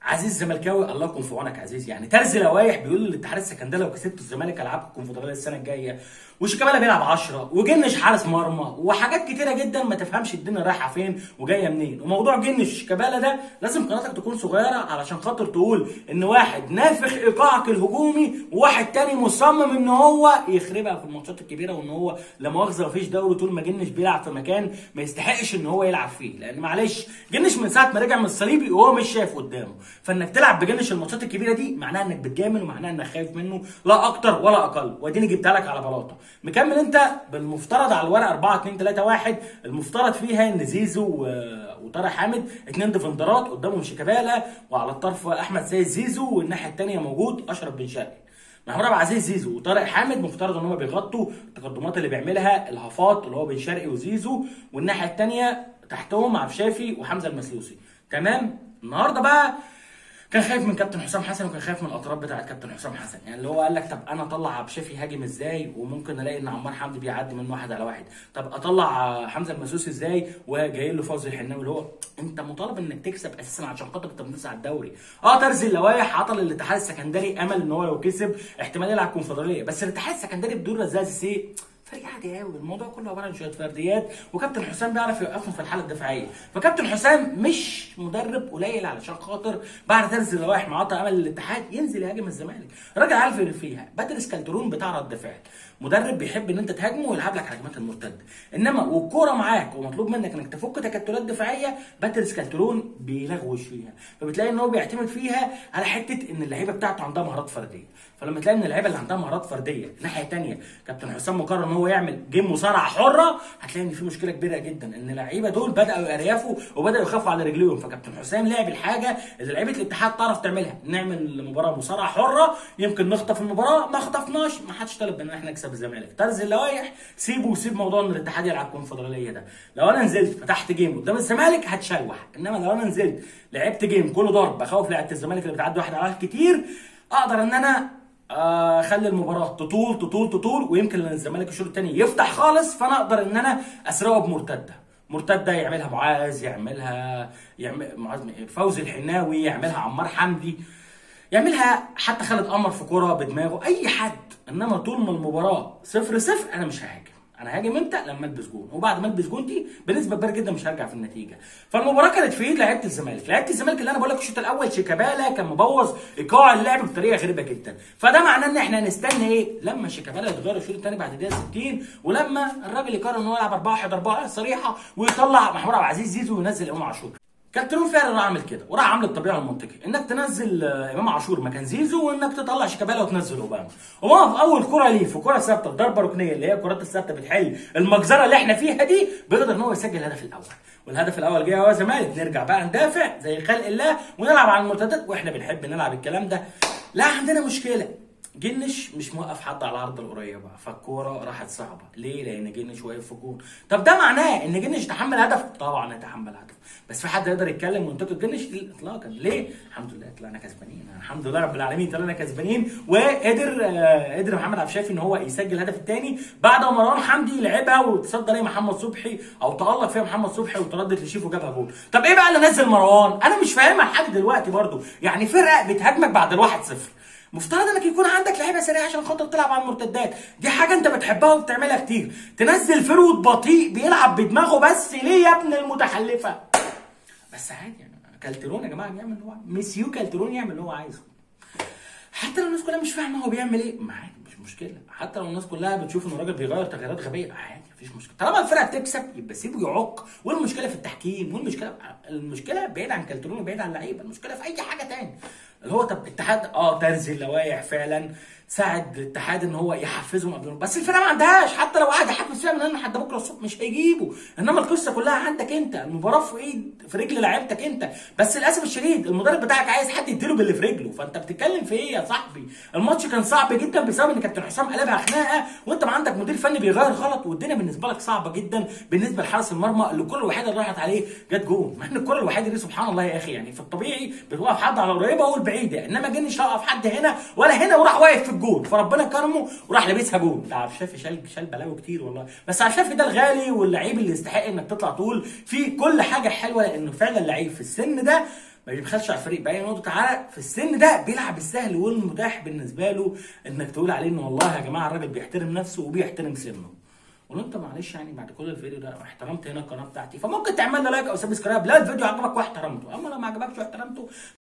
عزيز الزملكاوي الله يكون في عونك عزيز. يعني ترزي لوايح بيقول للاتحاد السكندري لو كسبتوا الزمالك العاب الكونفدراليه السنه الجايه، وشيكابالا بيلعب 10 وجنش حارس مرمى وحاجات كتيره جدا ما تفهمش الدنيا رايحه فين وجايه منين. وموضوع جنش شيكابالا ده لازم قناتك تكون صغيره علشان خاطر تقول ان واحد نافخ ايقاعك الهجومي وواحد تاني مصمم ان هو يخربها في الماتشات الكبيره، وان هو لا مؤاخذه مفيش دوري طول ما جنش بيلعب في مكان ما يستحقش ان هو يلعب فيه. لان معلش جنش من ساعه ما رجع من الصليبي وهو مش شايف قدامه، فانك تلعب بجنش الماتشات الكبيره دي معناها انك بتجامل ومعناها انك خايف منه لا اكتر ولا اقل. واديني جبتها لك على بلاطه. مكمل انت بالمفترض على الورق 4 2 3 1، المفترض فيها ان زيزو وطارق حامد 2 ديفندرات، قدامهم شيكابالا وعلى الطرف احمد سيد زيزو، والناحيه الثانيه موجود اشرف بن شرقي. محمود عبد العزيز زيزو وطارق حامد مفترض ان هم بيغطوا التقدمات اللي بيعملها الهافات اللي هو بن شرقي وزيزو، والناحيه الثانيه تحتهم عبد الشافي وحمزه المسلوسي. تمام. النهارده بقى كان خايف من كابتن حسام حسن وكان خايف من الاطراف بتاعت كابتن حسام حسن، يعني اللي هو قال لك طب انا اطلع عبد الشافي يهاجم ازاي وممكن الاقي ان عمار حمدي بيعدي من 1 على 1، طب اطلع حمزه المسوسي ازاي وجاي له فوزي الحناوي، اللي هو انت مطالب انك تكسب اساسا عشان خاطر تنافس على الدوري. ترزي اللوايح عطل الاتحاد السكندري امل ان هو لو كسب احتمال يلعب كونفدراليه، بس الاتحاد السكندري بدون رزاز فريق عادي قوي، الموضوع كله عباره عن شويه فرديات، وكابتن حسام بيعرف يوقفهم في الحاله الدفاعيه. فكابتن حسام مش مدرب قليل علشان خاطر بعد ترزي اللوايح معطى امل الاتحاد ينزل يهاجم الزمالك. الراجل عارف اللي فيها. باتريس كالترون بتاع رد فعل، مدرب بيحب ان انت تهاجمه ويلعب لك هجمات المرتده، انما والكوره معاك ومطلوب منك انك تفك تكتلات دفاعيه باتريس كالترون بيلغوش فيها، فبتلاقي ان هو بيعتمد فيها على حته ان اللعيبه بتاعته عندها مهارات فرديه. فلما تلاقي ان اللعيبه اللي عندها مهارات فرديه الناحيه الثانيه كابتن حسام مقرر ان هو يعمل جيم مصارعه حره، هتلاقي ان في مشكله كبيره جدا ان اللعيبه دول بداوا يريفوا وبداوا يخافوا على رجليهم. فكابتن حسام لعب الحاجه اللي لعيبه الاتحاد تعرف تعملها، نعمل مباراه مصارعه حره يمكن نخطف المباراه، ما خطفناش ما حدش طلب ان احنا نكسب الزمالك. ترزي اللوايح سيبه وسيب موضوع ان الاتحاد يلعب كونفدراليه ده. لو انا نزلت فتحت جيم قدام الزمالك هتشوح، انما لو انا نزلت لعبت جيم كله ضرب بخوف لعيبه الزمالك اللي بتعدي 1 على 1 كتير، اقدر ان انا اخلي المباراه تطول تطول تطول، ويمكن لان الزمالك الشوط الثاني يفتح خالص، فانا اقدر ان انا اسرقه مرتده يعملها معاذ، يعمل فوزي الحناوي، يعملها عمار حمدي، يعملها حتى خالد قمر في كوره بدماغه، اي حد. انما طول ما المباراه 0-0 انا مش ههاجم. انا هاجم امتى؟ لما البس جون، وبعد ما البس جون دي بنسبه كبيره جدا مش هرجع في النتيجه. فالمباراه كانت في ايد لعيبه الزمالك اللي انا بقول لك الشوط الاول شيكابالا كان مبوظ ايقاع اللعب بطريقه غريبه جدا. فده معناه ان احنا هنستنى ايه؟ لما شيكابالا يتغير الشوط الثاني بعد الدقيقه 60، ولما الراجل يقرر ان هو يلعب 4-1-4 صريحه ويطلع محمود عبد العزيز زيزو وينزل امام عاشور. كابتن فعلا راح عامل كده، وراح عامل الطبيعي والمنطقي انك تنزل امام عاشور مكان زيزو، وانك تطلع شيكابالا وتنزل اوباما. اوباما في اول كره ليه في كره ثابته ضربه ركنيه اللي هي الكرات الثابته بتحل المجزره اللي احنا فيها دي، بيقدر ان هو يسجل الهدف الاول. والهدف الاول جه هو زمالك، نرجع بقى ندافع زي خلق الله ونلعب على المرتدات، واحنا بنحب نلعب الكلام ده. لا عندنا مشكله، جنش مش موقف حد على العرض القريبه، فالكوره راحت صعبه. ليه؟ لان جنش واقف في الجون. طب ده معناه ان جنش تحمل هدف؟ طبعا يتحمل هدف، بس في حد يقدر يتكلم وينتقد جنش؟ اطلاقا. ليه؟ الحمد لله طلعنا كسبانين، الحمد لله رب العالمين طلعنا كسبانين. وقدر محمد عبد الشافي ان هو يسجل الهدف الثاني بعد ما مروان حمدي لعبها وتصدى ليه محمد صبحي او تالق فيها محمد صبحي وتردد لشيفو وجابها جول. طب ايه بقى اللي نزل مروان؟ انا مش فاهمها لحد دلوقتي برده. يعني فرقه بتهاجمك بعد ال1-0، مفترض انك يكون عندك لعيبه سريعه عشان خاطر تلعب على المرتدات، دي حاجه انت بتحبها وبتعملها كتير. تنزل فرود بطيء بيلعب بدماغه بس ليه يا ابن المتحلفه؟ بس عادي يعني كالترون يا جماعه بيعمل اللي هو مسيو كالترون يعمل اللي هو عايزه، حتى لو الناس كلها مش فاهمه هو بيعمل ايه، ما عادي مش مشكله. حتى لو الناس كلها بتشوف ان الراجل بيغير تغييرات غبيه، عادي مفيش مشكله. طالما الفرقه بتكسب يبقى سيبه يعق. والمشكله في التحكيم، المشكله بعيد عن كالترون وبعيد عن اللعيبه، المشكله في اي حاجه تاني. اللي هو طب اتحاد ترزي اللوايح فعلا ساعد الاتحاد ان هو يحفزهم قبل، بس الفرقه ما عندهاش. حتى لو قعد يحفز فيها من هنا لحد بكره الصبح مش هيجيبوا. انما القصه كلها عندك انت، المباراه في رجل لعيبتك انت. بس للاسف الشديد المدرب بتاعك عايز حد يديله باللي في رجله، فانت بتتكلم في ايه يا صاحبي؟ الماتش كان صعب جدا بسبب ان كابتن حسام قلبها خناقه، وانت ما عندك مدير فني بيغير غلط، والدنيا بالنسبه لك صعبه جدا بالنسبه لحارس المرمى اللي الكره الوحيده اللي راحت عليه جت جون. مع ان الكره الوحيده دي سبحان الله يا اخي يعني في الطبيعي بتوقف حد على قريبه والبعيده، انما جنش هوقف حد هنا ولا هنا وراح واقف في الجون، فربنا كرمه وراح لابسها جون. ده عبد الشافي شال بلاوي كتير والله، بس عبد الشافي ده الغالي واللعيب اللي يستحق انك تطلع تقول فيه كل حاجه حلوه، لانه فعلا لعيب في السن ده ما بيبخلش على الفريق باي نقطه. تعالى في السن ده بيلعب السهل والمتاح بالنسبه له انك تقول عليه ان والله يا جماعه الراجل بيحترم نفسه وبيحترم سنه. ولو انت معلش يعني بعد كل الفيديو ده احترمت هنا القناه بتاعتي، فممكن تعمل لي لايك او سبسكرايب لا الفيديو عجبك واحترمته، اما لو ما عجبكش واحترمته